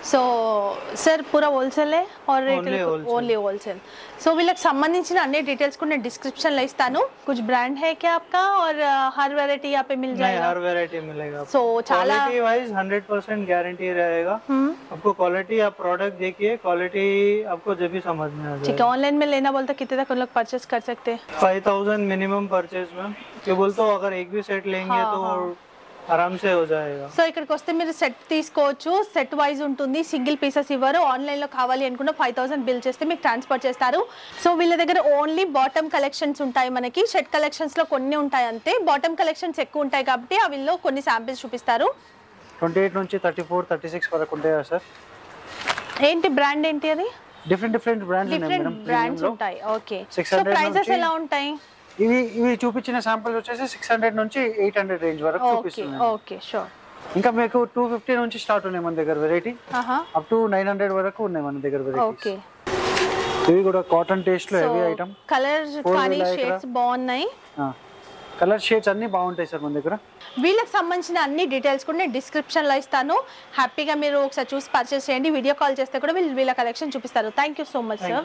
సో సార్ పూరా హోల్సేల్ और ఓన్లీ హోల్సేल సో వీళ్ళకి సంబంధించిన అన్ని డీటెయిల్స్ కూడా నేను డిస్క్రిప్షన్ లో ఇస్తాను कुछ ब्रांड है क्या आपका और हर वैरायटी यहाँ पे मिल जाएगा हर वैरायटी मिलेगा सो చాలా क्वालिटी वाइज 100% गारंटी रहेगा आपको क्वालिटी आप प्रोडक्ट देखिए क्वालिटी आपको जब भी समझ में आ जाएगा ठीक है ऑनलाइन में लेना बोलते कितने तक हम लोग परचेस कर सकते हैं 5000 मिनिमम परचेज में क्यों बोलते हो अगर एक भी सेट लेंगे तो आराम से हो जाएगा సో ఇక్కడికి వస్తే మీరు సెట్ తీసుకోవచ్చు సెట్ వైజ్ ఉంటుంది సింగిల్ పీసెస్ ఇవ్వరు ఆన్లైన్ లో కావాలి అనుకున్న 5000 బిల్ చేస్తే మీకు ట్రాన్స్ఫర్ చేస్తారు సో వీళ్ళ దగ్గర ఓన్లీ బాటమ్ కలెక్షన్స్ ఉంటాయి మనకి షర్ట్ కలెక్షన్స్ లో కొన్ని ఉంటాయి అంతే బాటమ్ కలెక్షన్స్ ఎక్కువ ఉంటాయి కాబట్టి అవిలో కొన్ని శాంపిల్స్ చూపిస్తారు 28 నుంచి 34 36 వరకు ఉంటాయా సార్ ఏంటి బ్రాండ్ ఏంటి అది డిఫరెంట్ బ్రాండ్స్ ఉన్నాయి మేడం బ్రాండ్స్ ఉంటాయి ఓకే సో 600 ప్రైసెస్ ఎలా ఉంటాయి ఇవి చూపించిన శాంపిల్స్ వచ్చేసి 600 నుంచి 800 రేంజ్ వరకు చూపిస్తున్నాయి ఓకే షూర్ ఇంకా మీకు 250 నుంచి స్టార్ట్ ఉన్నాయి మన దగ్గర వెరైటీ అప్ టు 900 వరకు ఉన్నాయి మన దగ్గర వెరైటీస్ ఓకే ఇవి కూడా కాటన్ టేస్ట్ లో హెవీ ఐటమ్ కలర్స్ కానీ షేడ్స్ బాగున్నాయి కలర్ షేడ్స్ అన్ని బాగుంటాయి సార్ మన దగ్గర వీళ్ళకి సంబంధించిన అన్ని డీటెయిల్స్ కూడా నేను డిస్క్రిప్షన్ లో ఇస్తాను హ్యాపీగా మీరు ఒకసారి చూసి పర్చేస్ చేయండి వీడియో కాల్ చేస్తే కూడా వీళ్ళ కలెక్షన్ చూపిస్తారు థాంక్యూ సో మచ్ సార్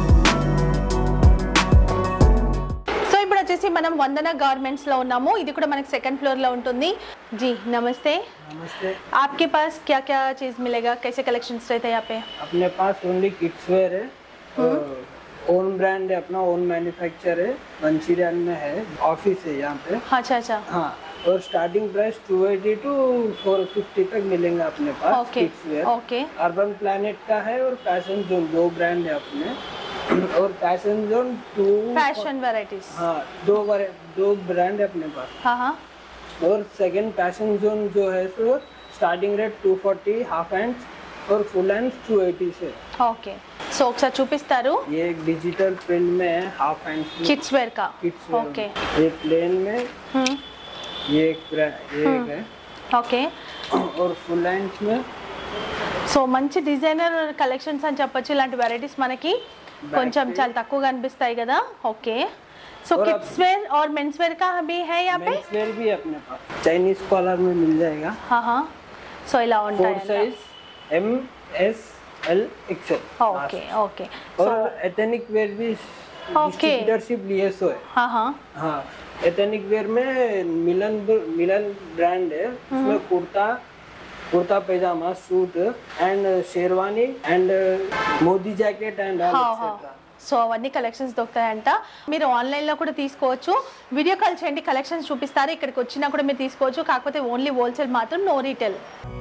ఇప్పుడు వచ్చేసి మనం వందన గార్మెంట్స్ లో ఉన్నాము ఇది కూడా మనకి సెకండ్ फ्लोर లో ఉంటుంది जी नमस्ते नमस्ते आपके पास क्या क्या चीज मिलेगा कैसे कलेक्शंस रहते हैं यहाँ पे अपने पास ओनली किड्स वेयर है ओन ब्रांड है अपना ओन मैन्युफैक्चर है मंचूरियन में है ऑफिस है यहाँ पे अच्छा हाँ और स्टार्टिंग प्राइस 280 टू 450 तक मिलेगा अपने पास kids wear okay Urban Planet का है और फैशन जोन दो ब्रांड है अपने और फैशन जोन 2 फैशन वैरायटीज हाँ दो ब्रांड है अपने पास हाँ और सेकंड फैशन जोन जो है so starting rate 240 half hand और फुल हैंड 280 से ओके సో ఒకసారి చూపిస్తారు ये एक डिजिटल प्रिंट में है हाफ हैंड किड्स वेयर का किड्स ओके ये प्लेन में ये एक है ओके और फुल हैंड में సో మంచి డిజైనర్ కలెక్షన్స్ అని చెప్పొచ్చు ఇలాంటి వెరైటీస్ మనకి కొంచెం చాలా తక్కువగా అనిపిస్తాయి కదా ఓకే సో किड्स वेयर और मेंस वेयर का भी है यहाँ पे मेंस वेयर भी अपने पास चाइनीज कॉलर में मिल जाएगा हाँ సో ఇలా ఉంటాయి 4 size M S L XL okay okay और एथनिक वेयर भी डिस्ट्रीब्यूटरशिप लिए सो है हाँ एथनिक वेयर में मिलन ब्रांड है उसमें kurta pyjama suit and sherwani and Modi jacket and all etcetera so అవన్నీ కలెక్షన్స్ దొరుకుతాయంట మీరు ఆన్లైన్ లో కూడా తీసుకోవచ్చు వీడియో కాల్ చేయండి కలెక్షన్స్ చూపిస్తారు ఇక్కడికి వచ్చినా కూడా మీరు తీసుకోవచ్చు కాకపోతే ఓన్లీ హోల్సేల్ మాత్రం no retail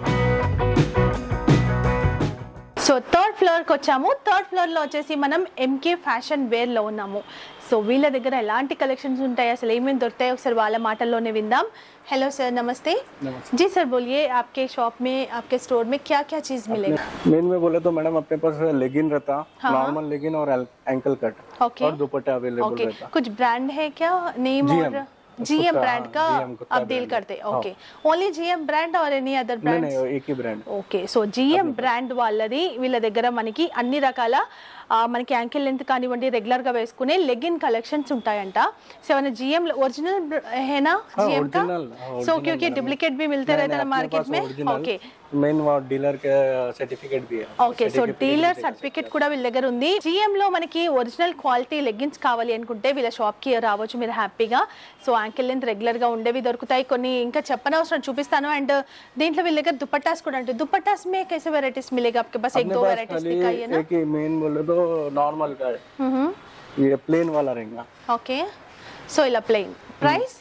so third floor కి వచ్చాము థర్డ్ ఫ్లోర్ లో వచ్చేసి మనం ఎంకే ఫ్యాషన్ వేర్ లో ఉన్నాము సో వీళ్ళ దగ్గర ఎలాంటి కలెక్షన్స్ ఉంటాయి అసలు ఏమేమి దొరుకుతాయి ఒకసారి వాళ్ళ మాటల్లోనే విందాం हेलो सर नमस्ते जी सर बोलिए आपके शॉप में आपके स्टोर में क्या क्या चीज मिलेगा मेन में बोले तो मैडम अपने पास लेगिन रहता नॉर्मल लेगिन और एंकल कट और दुपट्टा अवेलेबल रहता कुछ ब्रांड है क्या नेम और जीएम ब्रांड का आप डील करते okay only GM brand or any other brand एक ही brand okay so GM brand వాళ్ళది వీళ్ళ దగ్గర మనకి అన్ని రకాల మనకి యాంకిల్ లెంత్ కానివ్వండి రెగ్యులర్ గా వేసుకునే లెగిన్ కలెక్షన్స్ ఉంటాయంట సో మన जीएम ओरिजिनल है ना जीएम का सो क्योंकि डुप्लीकेट भी मिलते रहते हैं मार्केट में ओके మెయిన్ డీలర్ కే సర్టిఫికేట్ भी है ఓకే సో డీలర్ సర్టిఫికేట్ కూడా వీళ్ళ దగ్గర ఉంది జీఎం లో మనకి ఒరిజినల్ క్వాలిటీ లెగ్గిన్స్ కావాలి అనుకుంటే వీళ్ళ షాప్ కి రావచ్చు మీరు హ్యాపీగా సో యాంకిల్ లెంత్ రెగ్యులర్ గా ఉండేవి దొరుకుతాయి కొన్ని ఇంకా చెప్పనవసరం చూపిస్తాను అండ్ దీంట్లో వీళ్ళ దగ్గర దుపట్టాస్ కూడా ఉంటాయి దుపట్టాస్ में कैसे वैरायटीज मिलेगा आपके पास एक दो वैरायटीज दिखाइए ना एक मेन बोले तो नॉर्मल का है ये प्लेन वाला रहेगा ओके सो इला प्लेन प्राइस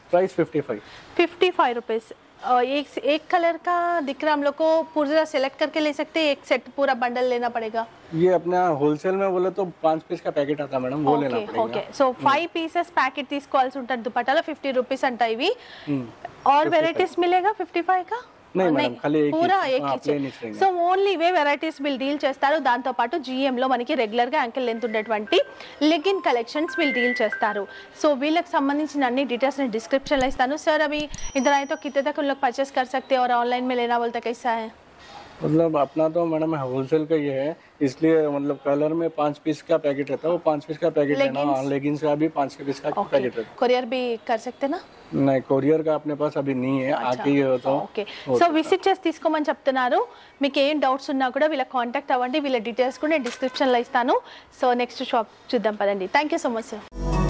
55 रुपीस एक कलर का दिख रहा हम लोग को पूरा सेलेक्ट करके ले सकते हैं एक सेट पूरा बंडल लेना पड़ेगा ये अपना होलसेल में बोले तो 5 पीस का पैकेट आता है मैडम वो लेना पड़ेगा ओके सो 5 पीसेस पैकेट తీసుకోవాల్సి ఉంటుంది దుపట్టాలో 50 రూపాయస్ అంట ఇవి और वेराइटीज मिलेगा 55 का नहीं मैडम खाली एक पूरा एक ही సో ఓన్లీ ఇవే వెరైటీస్ వీళ్ళు డీల్ చేస్తారు దాంతో పాటు జీఎం లో మనకి రెగ్యులర్ గా యాంకిల్ లెంత్ ఉండేటువంటి లెగిన్ కలెక్షన్స్ వీళ్ళు డీల్ చేస్తారు సో వీళ్ళకి సంబంధించిన అన్ని డీటెయిల్స్ నేను డిస్క్రిప్షన్ లో ఇస్తాను सर अभी इधर आए तो कितने तक उन लोग परचेस कर सकते हैं और ऑनलाइन में लेना बोलते कैसा है मतलब अपना तो मैडम होलसेल का ये है, इसलिए मतलब कलर में 5 पीस का पैकेट रहता है, वो 5 पीस का पैकेट लेना, लेगिंग्स का भी 5 पीस का पैकेट रहता है। కొరియర్ भी कर सकते ना? नहीं, कोरियर का अपने पास अभी नहीं है, आके ही हो तो। ఓకే, సో విజిట్ చేసి తీసుకోమని చెప్తున్నారు. మీకు ఏం డౌట్స్ ఉన్నా కూడా వీళ్ళ కాంటాక్ట్ అవ్వండి. వీళ్ళ డీటెయిల్స్ కూడా నేను డిస్క్రిప్షన్ లో ఇస్తాను. సో నెక్స్ట్ షాప్ చూద్దాం పదండి. Thank you so much sir.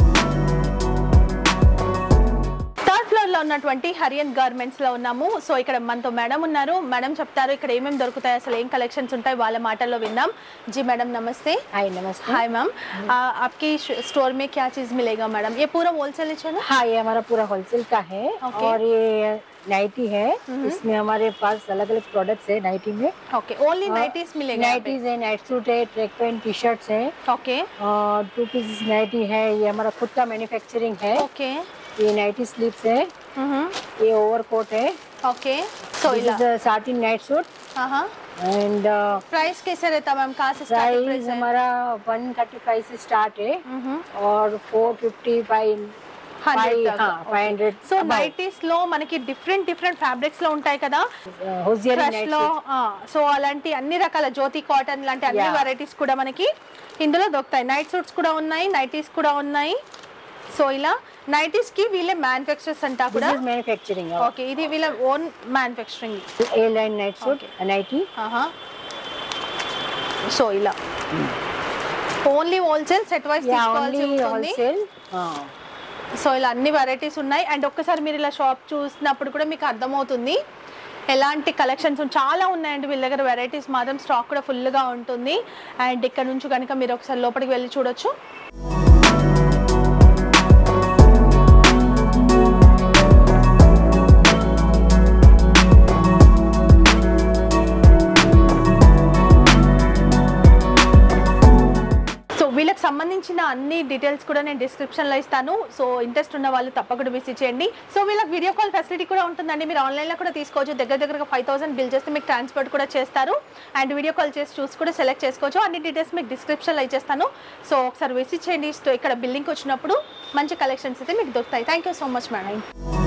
లో ఉన్నటువంటి హరియన్ గార్మెంట్స్ లో ఉన్నాము. సో ఇక్కడ మనతో మేడం ఉన్నారు. మేడం చెప్తారు ఇక్కడ ఏమేమి దొరుకుతాయి, అసలు ఏం కలెక్షన్స్ ఉంటాయి, వాళ్ళ మాటల్లో విందాం. जी मैडम नमस्ते. हाय नमस्ते. हाय मैम, आपकी स्टोर में क्या चीज मिलेगा मैडम? ये पूरा होलसेल है ना? हाँ, ये हमारा पूरा होलसेल का है. और ये नाइटी है, इसमें हमारे पास अलग अलग प्रोडक्ट्स है नाइटी में. ओके, ओनली नाइटीज मिलेगा? नाइटीज है, नाइट सूट है, ट्रैक पैंट, टी शर्ट्स है. ओके, 2 पीसेस नाइटी है, ये हमारा खुद का मैन्युफैक्चरिंग है. ओके, ये नाइटी स्लीव्स है, ये ओवरकोट है. Okay, so this is satin night suit. हां, एंड प्राइस कैसे रहता मैम? कहां से स्टार्टिंग प्राइस हमारा 135 से स्टार्ट है और 455 500. సో నైటీస్ లో మనకి డిఫరెంట్ ఫ్యాబ్రిక్స్ లో ఉంటాయి కదా, సో అలాంటి అన్ని రకాల జ్యోతి కాటన్ లాంటి అన్ని వెరైటీస్ కూడా మనకి ఇందులో దొరుకుతాయి. నైట్ సూట్స్ కూడా ఉన్నాయి, నైటీస్ కూడా ఉన్నాయి. సో ఇలా నైటీస్ కి వీళ్ళే మ్యానుఫ్యాక్చరర్స్ అంటా కూడా? మ్యానుఫ్యాక్చరింగ్. ఓకే, ఇది వీళ్ళ own manufacturing. A line night suit nighty. So ఇలా ఓన్లీ హోల్సేల్ సెట్ వైస్ తీసుకోవాల్సి ఉంటుంది. సో ఇలా అన్ని వెరైటీస్ ఉన్నాయి. అండ్ ఒక్కసారి మీరు ఇలా షాప్ చూసినప్పుడు కూడా మీకు అర్థమవుతుంది ఎలాంటి కలెక్షన్స్ చాలా ఉన్నాయండి వీళ్ళ దగ్గర. వెరైటీస్ మాత్రం స్టాక్ కూడా ఫుల్గా ఉంటుంది. అండ్ ఇక్కడ నుంచి కనుక మీరు ఒకసారి లోపలికి వెళ్ళి చూడొచ్చు. వీళ్ళకి సంబంధించిన అన్ని డీటెయిల్స్ కూడా నేను డిస్క్రిప్షన్లో ఇస్తాను. సో ఇంట్రెస్ట్ ఉన్న వాళ్ళు తప్పకుండా విజిట్ చేయండి. సో వీళ్ళకి వీడియో కాల్ ఫెసిలిటీ కూడా ఉంటుందండి. మీరు ఆన్లైన్లో కూడా తీసుకోవచ్చు. దగ్గరగా 5000 బిల్ చేస్తే మీకు ట్రాన్స్పోర్ట్ కూడా చేస్తారు. అండ్ వీడియో కాల్ చేసి చూసి కూడా సెలెక్ట్ చేసుకోవచ్చు. అన్ని డీటెయిల్స్ మీకు డిస్క్రిప్షన్లో ఇచ్చేస్తాను. సో ఒకసారి విజిట్ చేయండి. సో ఇక్కడ బిల్లింగ్కి వచ్చినప్పుడు మంచి కలెక్షన్స్ అయితే మీకు దొరుకుతాయి. Thank you so much madam.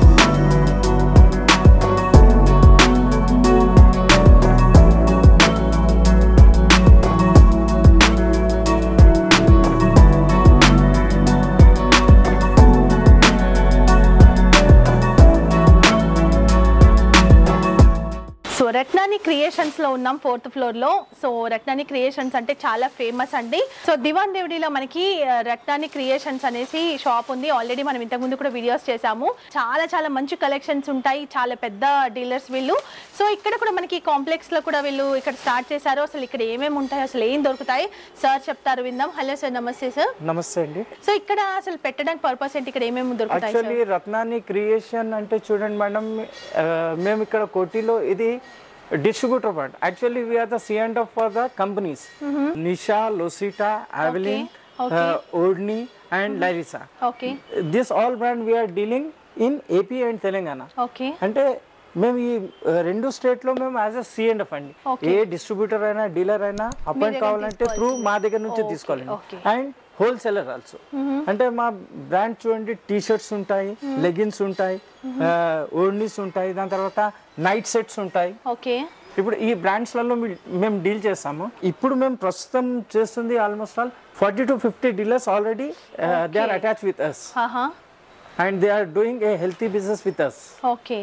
So Ratnani creations లో ఉన్నాం 4th ఫ్లోర్ లో. సో రత్నాని క్రియేషన్స్ అంటే చాలా ఫేమస్ అండి. సో దివాన్ దేవుడిలో మనకి రత్నాని క్రియేషన్స్ అనేసి షాప్ ఉంది. ఆల్రెడీ మనం ఇంతకు ముందు కూడా వీడియోస్ చేసాము. చాలా మంచి కలెక్షన్స్ ఉంటాయి. చాలా పెద్ద డీలర్స్ వీళ్ళు. సో ఇక్కడ కూడా మనకి కాంప్లెక్స్ లో కూడా వీళ్ళు ఇక్కడ స్టార్ట్ చేశారు. అసలు ఇక్కడ ఏమేమి ఉంటాయి, అసలు ఏం దొరుకుతాయి సార్ చెప్తారు, విందాం. హలో సార్, నమస్తే సార్. నమస్తే అండి. సో ఇక్కడ అసలు పెట్టడానికి పర్పస్ ఏంటి, ఇక్కడ ఏమేమి దొరుకుతాయి? యాక్చువల్లీ రత్నాని క్రియేషన్ అంటే చూడండి మేడం, మేము ఇక్కడ కోటిలో ఇది distributor brand. Actually we are the C&F for the companies. Nisha, Losita, Avalon, Odni and Larissa. Okay. This all brand we are dealing in AP and Telangana. Okay. అంటే మేము ఈ రెండు state లో మేము యాజ్ అ C&F అండి. ఏ distributor అయినా dealer అయినా అపాయింట్ కావాలంటే త్రూ మా దగ్గర నుంచి తీసుకోవాలండి. And wholesaler also. అంటే మా బ్రాండ్ చూడండి, టీ షర్ట్స్ ఉంటాయి, లెగిన్స్ ఉంటాయి, ఓర్నీస్ ఉంటాయి, దాని తర్వాత నైట్ సెట్స్ ఉంటాయి. ఓకే. ఇప్పుడు ఈ బ్రాండ్స్ లలో మేము డీల్ చేస్తాము. ఇప్పుడు మేము ప్రస్తుతం చేస్తుంది almost all 40 to 50 dealers already they are attach with us and they are doing a healthy business with us. Okay.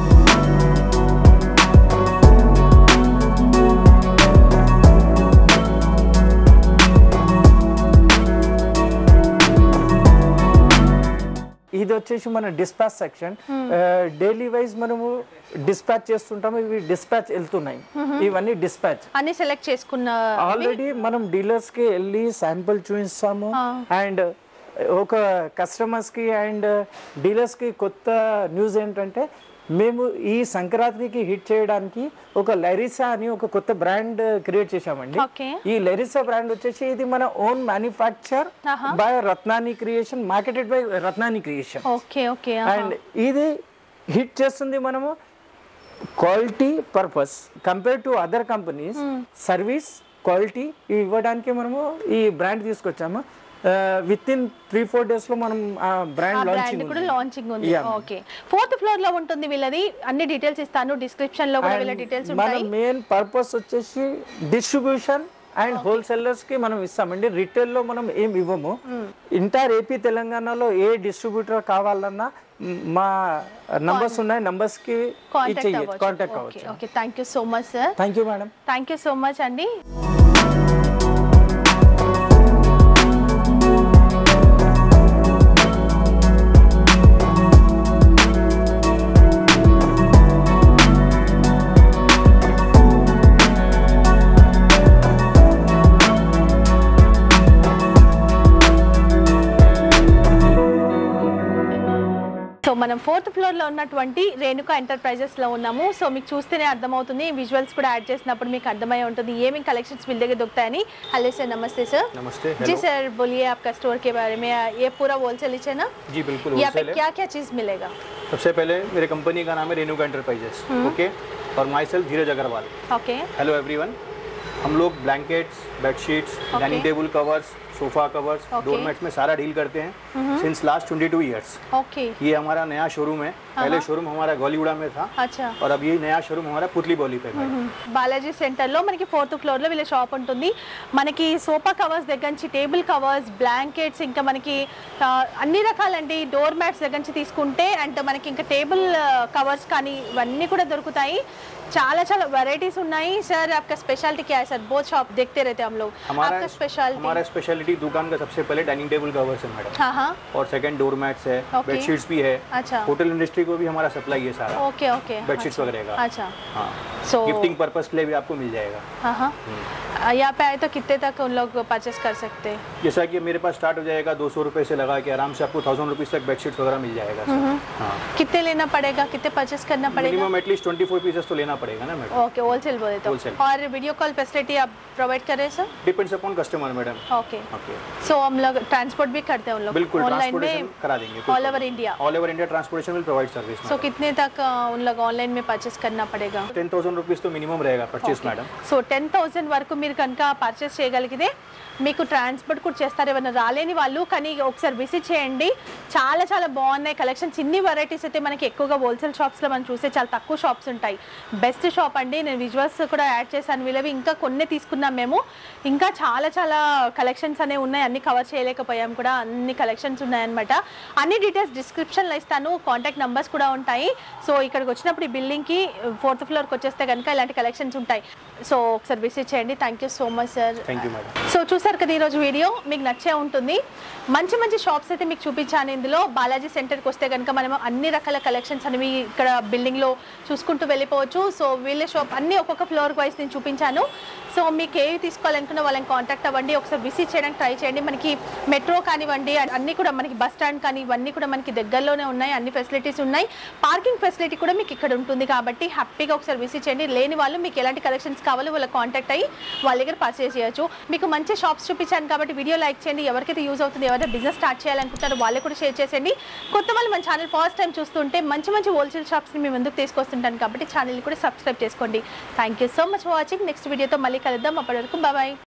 ఇది వచ్చేసి మన డిస్పాచ్ సెక్షన్. డైలీ వైజ్ మనము డిస్పాచ్ చేస్తుంటాము. ఇవి డిస్పాచ్ వెళ్తున్నాయి. ఇవన్నీ డిస్పాచ్ అన్ని సెలెక్ట్ చేసుకున్న ఆల్రెడీ మనం డీలర్స్ కి వెళ్ళి శాంపుల్ చూపిస్తాము. అండ్ ఒక కస్టమర్స్ కి అండ్ డీలర్స్ కి కొత్త న్యూస్ ఏంటంటే మేము ఈ సంక్రాంతికి హిట్ చేయడానికి ఒక లెరిసా అని ఒక కొత్త బ్రాండ్ క్రియేట్ చేశామండి. ఈ లెరిసా బ్రాండ్ వచ్చేసి ఇది మన own manufacture by Ratnani creation, marketed by Ratnani creation. And ఇది హిట్ చేస్తుంది మనము quality purpose compare to other companies. Service quality ఇవ్వడానికి మనము ఈ బ్రాండ్ తీసుకొచ్చాము. విత్ ఇన్ 3-4 days లో మనం ఆ బ్రాండ్ లాంచింగ్ కూడా లాంచింగ్ ఉంది. ఓకే, 4th floor లో ఉంటుంది వీళ్ళది. అన్ని డీటెయిల్స్ ఇస్తాను డిస్క్రిప్షన్ లో కూడా వీళ్ళ డీటెయిల్స్ ఉంటాయి. మన మెయిన్ పర్పస్ వచ్చేసి డిస్ట్రిబ్యూషన్ అండ్ హోల్సేలర్స్ కి మనం ఇస్తామండి. రిటైల్ లో మనం ఏం ఇవ్వము. ఎంటైర్ ఏపీ తెలంగాణలో ఏ డిస్ట్రిబ్యూటర్ కావాలన్నా మా నంబర్స్ ఉన్నాయి, నంబర్స్ కి కాంటాక్ట్ అవ్వచ్చు. Okay, thank you so much sir. Thank you madam. Thank you so much అండి. సో మనం 4th floor లో ఉన్నటువంటి రేణుకా ఎంటర్ప్రైజెస్ లో ఉన్నాము. సో మీకు చూస్తేనే అర్థమవుతుంది, విజువల్స్ కూడా యాడ్ చేసినప్పుడు మీకు అర్థమై ఉంటుంది ఏమేమి కలెక్షన్స్ వీళ్ళ దగ్గర దొరుకుతాయని. హలో सर, नमस्ते सर. नमस्ते. जी सर, बोलिए आपका स्टोर के बारे में. ये पूरा होलसेल ही है ना? जी बिल्कुल यहाँ पे क्या क्या चीज मिलेगा? सबसे पहले मेरे कंपनी का नाम है रेणुका एंटरप्राइजेस, ओके, और my self Dheeraj Agarwal. Okay. Hello everyone. हम लोग blankets, bedsheets, dining table covers, sofa covers, doormats में सारा डील करते हैं सिंस लास्ट 22 ईयर्स. ओके. ये हमारा नया शोरूम है. पहले शोरूम हमारा गौलीगुड़ा में था. अच्छा. और अब ये नया शोरूम हमारा पुतली बौली पे है. బాలాజీ సెంటర్ లో మనకి 4th floor లో వీళ్ళ షాప్ ఉంటుంది. మనకి సోఫా కవర్స్ దగ్గర నుంచి టేబుల్ కవర్స్, బ్లాంకెట్స్, ఇంకా మనకి అన్ని రకాలండి డోర్ మ్యాట్స్ దగ్గర నుంచి తీసుకుంటే అంటే మనకి ఇంకా టేబుల్ కవర్స్ కానీ ఇవన్నీ కూడా దొరుకుతాయి. చాలా చాలా వెరైటీస్ ఉన్నాయి. सर आपका स्पेशलिटी क्या है सर? बहुत शॉप देखते रहते हैं हम लोग. आपका स्पेशलिटी? हमारा स्पेशलिटी दुकान का सबसे पहले डाइनिंग टेबल कवर्स है मैडम. हाँ. और सेकंड डोर मैट्स है, बेडशीट्स भी है. अच्छा. होटल इंडस्ट्री को भी हमारा सप्लाई है सारा. Okay okay. बेडशीट्स वगैरह का. अच्छा. हाँ. सो गिफ्टिंग पर्पस के लिए भी आपको मिल जाएगा. हाँ. यहाँ पे आए तो कितने तक उन लोग परचेस कर सकते हैं? जैसा कि मेरे पास स्टार्ट हो जाएगा 200 रुपए से लगा के आराम से आपको 1000 रुपीज तक बेडशीट्स वगैरह मिल जाएगा. हाँ. कितने लेना पड़ेगा, कितने परचेस करना पड़ेगा? मिनिमम एटलीस्ट 24 पीसेस तो लेना पड़ेगा ना मैडम. ओके, होलसेल बोले तो. और वीडियो कॉल फैसिलिटी आप प्रोवाइड कर रहे हैं sir? Depends upon customer madam. Okay. So हम लोग ट्रांसपोर्ट भी करते हैं उन लोग? बिल्कुल, ट्रांसपोर्टेशन करा देंगे. All over India? All over India transportation will provide service. So कितने तक उन लोग ऑनलाइन में परचेस करना पड़ेगा? 10,000 रुपीज तो मिनिमम रहेगा परचेस मैडम. సో 10,000 వరకు మీరు కనుక పర్చేస్ చేయగలిగితే మీకు ట్రాన్స్పోర్ట్ కూడా చేస్తారు. ఏమైనా రాలేని వాళ్ళు కానీ ఒకసారి విజిట్ చేయండి. చాలా చాలా బాగున్నాయి కలెక్షన్స్. ఇన్ని వెరైటీస్ అయితే మనకి ఎక్కువగా హోల్సేల్ షాప్స్లో మనం చూస్తే చాలా తక్కువ షాప్స్ ఉంటాయి. బెస్ట్ షాప్ అండి. నేను విజువల్స్ కూడా యాడ్ చేశాను వీళ్ళవి. ఇంకా కొన్ని తీసుకున్నాం మేము. ఇంకా చాలా చాలా కలెక్షన్స్ అనేవి ఉన్నాయి. అన్ని కవర్ చేయలేకపోయాం కూడా. అన్ని కలెక్షన్స్ ఉన్నాయన్నమాట. అన్ని డీటెయిల్స్ డిస్క్రిప్షన్లో ఇస్తాను. కాంటాక్ట్ నెంబర్స్ కూడా ఉంటాయి. సో ఇక్కడికి వచ్చినప్పుడు ఈ బిల్డింగ్కి 4th ఫ్లోర్కి వచ్చేస్తే కనుక ఇలాంటి కలెక్షన్స్ ఉంటాయి. సో ఒకసారి విజిట్ చేయండి. Thank you so much sir. Thank you madam. So చూసారు కదా ఈరోజు వీడియో, మీకు నచ్చే ఉంటుంది. మంచి మంచి షాప్స్ అయితే మీకు చూపించాను ఇందులో. బాలాజీ సెంటర్కి వస్తే కనుక మనం అన్ని రకాల కలెక్షన్స్ అనేవి ఇక్కడ బిల్డింగ్లో చూసుకుంటూ వెళ్ళిపోవచ్చు. సో వీళ్ళ షాప్ అన్ని ఒక్కొక్క ఫ్లోర్ వైస్ నేను చూపించాను. సో మీకు ఏవి తీసుకోవాలనుకున్న వాళ్ళని కాంటాక్ట్ అవ్వండి. ఒకసారి విజిట్ చేయడానికి ట్రై చేయండి. మనకి మెట్రో కానివ్వండి, అన్నీ కూడా మనకి బస్ స్టాండ్ కానీ ఇవన్నీ కూడా మనకి దగ్గరలోనే ఉన్నాయి. అన్ని ఫెసిలిటీస్ ఉన్నాయి. పార్కింగ్ ఫెసిలిటీ కూడా మీకు ఇక్కడ ఉంటుంది కాబట్టి హ్యాపీగా ఒకసారి విజిట్ చేయండి. లేని వాళ్ళు మీకు ఎలాంటి కలెక్షన్స్ కావాలో వాళ్ళకి కాంటాక్ట్ అయ్యి వాళ్ళ దగ్గర పర్చేస్ చేయొచ్చు. మీకు మంచి షాప్స్ చూపించాను కాబట్టి వీడియో లైక్ చేయండి. ఎవరికైతే యూజ్ అవుతుంది, ఎవరైతే బిజినెస్ స్టార్ట్ చేయాలనుకుంటారో వాళ్ళకి కూడా షేర్ చేసేయండి. కొత్త వాళ్ళు మన ఛానల్ ఫస్ట్ టైం చూస్తుంటే మంచి మంచి హోల్సేల్ షాప్స్ని మేము ముందుకు తీసుకొస్తుంటాను కాబట్టి ఛానల్ని కూడా సబ్స్క్రైబ్ చేసుకోండి. Thank you so much for watching. Next వీడియోతో మళ్ళీ కలుద్దాం. అప్పటి వరకు బాయ్.